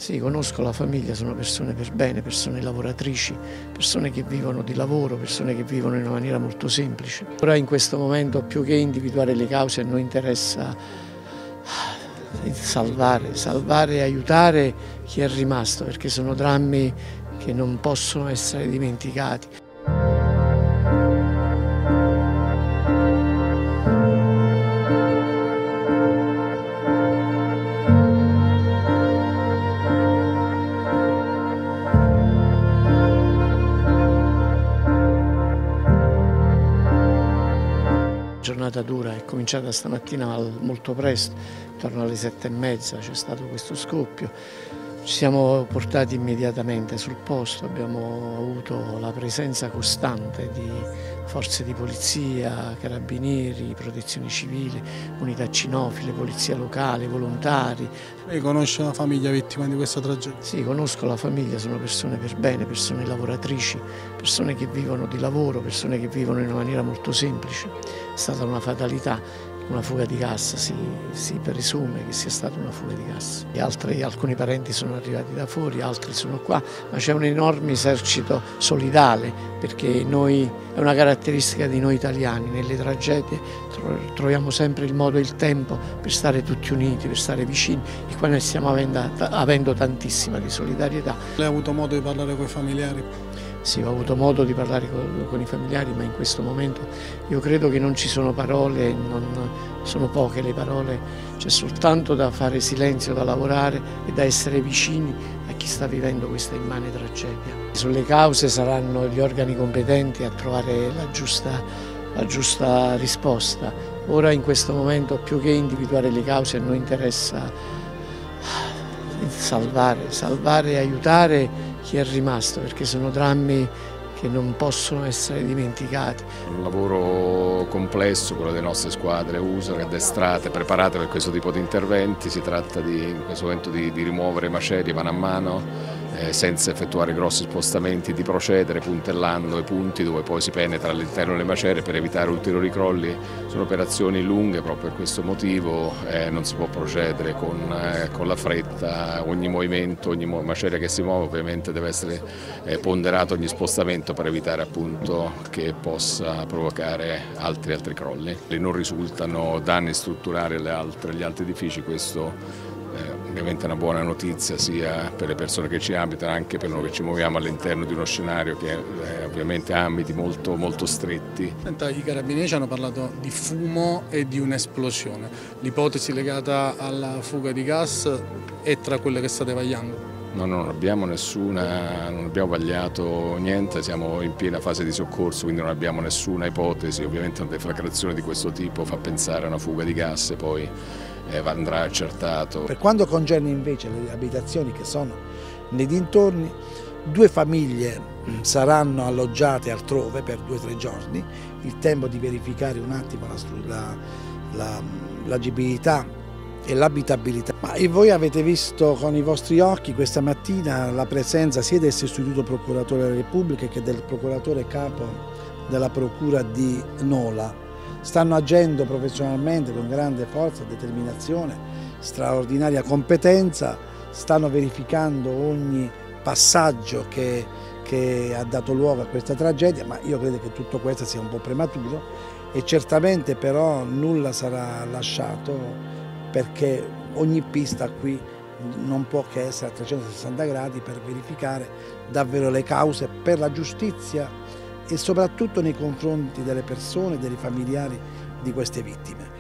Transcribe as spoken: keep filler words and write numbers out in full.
Sì, conosco la famiglia, sono persone per bene, persone lavoratrici, persone che vivono di lavoro, persone che vivono in una maniera molto semplice. Ora in questo momento più che individuare le cause a noi interessa salvare, salvare e aiutare chi è rimasto, perché sono drammi che non possono essere dimenticati. Giornata dura, è cominciata stamattina molto presto, intorno alle sette e mezza c'è stato questo scoppio. Ci siamo portati immediatamente sul posto, abbiamo avuto la presenza costante di forze di polizia, carabinieri, protezione civile, unità cinofile, polizia locale, volontari. Lei conosce la famiglia vittima di questa tragedia? Sì, conosco la famiglia, sono persone per bene, persone lavoratrici, persone che vivono di lavoro, persone che vivono in una maniera molto semplice. È stata una fatalità. Una fuga di gas, si, si presume che sia stata una fuga di gas. E altri, alcuni parenti sono arrivati da fuori, altri sono qua, ma c'è un enorme esercito solidale, perché noi, è una caratteristica di noi italiani, nelle tragedie troviamo sempre il modo e il tempo per stare tutti uniti, per stare vicini, e qua ne stiamo avendo, avendo tantissima di solidarietà. Lei ha avuto modo di parlare con i familiari? Sì, ho avuto modo di parlare con, con i familiari, ma in questo momento io credo che non ci sono parole, non, sono poche le parole, c'è soltanto da fare silenzio, da lavorare e da essere vicini a chi sta vivendo questa immane tragedia. Sulle cause saranno gli organi competenti a trovare la giusta, la giusta risposta. Ora in questo momento più che individuare le cause a noi interessa salvare, salvare e aiutare chi è rimasto, perché sono drammi che non possono essere dimenticati. Un lavoro complesso, quello delle nostre squadre U S A R, addestrate, preparate per questo tipo di interventi. Si tratta di, in questo momento di, di rimuovere macerie mano a mano, eh, senza effettuare grossi spostamenti, di procedere puntellando i punti dove poi si penetra all'interno delle macerie per evitare ulteriori crolli. Sono operazioni lunghe, proprio per questo motivo eh, non si può procedere con, eh, con la fretta. Ogni movimento, ogni maceria che si muove ovviamente deve essere eh, ponderato ogni spostamento per evitare appunto che possa provocare altri altri crolli. Non risultano danni strutturali alle altre, agli altri edifici, questo eh, ovviamente è una buona notizia sia per le persone che ci abitano, anche per noi che ci muoviamo all'interno di uno scenario che eh, ovviamente ha ambiti molto, molto stretti. Senta, i carabinieri ci hanno parlato di fumo e di un'esplosione. L'ipotesi legata alla fuga di gas è tra quelle che state vagliando? No, no, non abbiamo nessuna, non abbiamo vagliato niente, siamo in piena fase di soccorso, quindi non abbiamo nessuna ipotesi. Ovviamente una deflagrazione di questo tipo fa pensare a una fuga di gas e poi eh, andrà accertato. Per quanto concerne invece le abitazioni che sono nei dintorni, due famiglie saranno alloggiate altrove per due o tre giorni, il tempo di verificare un attimo l'agibilità la, la, e l'abitabilità. Ma voi avete visto con i vostri occhi questa mattina la presenza sia del sostituto procuratore della Repubblica che del procuratore capo della procura di Nola. Stanno agendo professionalmente con grande forza, determinazione, straordinaria competenza, stanno verificando ogni passaggio che, che ha dato luogo a questa tragedia, ma io credo che tutto questo sia un po' prematuro e certamente però nulla sarà lasciato, perché ogni pista qui non può che essere a trecentosessanta gradi per verificare davvero le cause per la giustizia e soprattutto nei confronti delle persone e dei familiari di queste vittime.